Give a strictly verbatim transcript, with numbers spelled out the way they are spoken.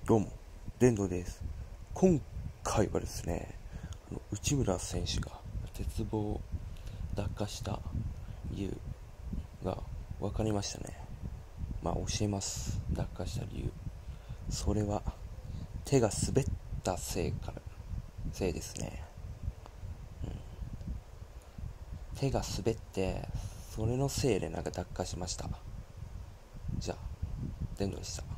どうも、電動です。今回はですね、あの内村選手が鉄棒を落下した理由が分かりましたね。まあ教えます。落下した理由。それは手が滑ったせいからせいですね、うん、手が滑ってそれのせいでなんか落下しました。じゃあ電動でした。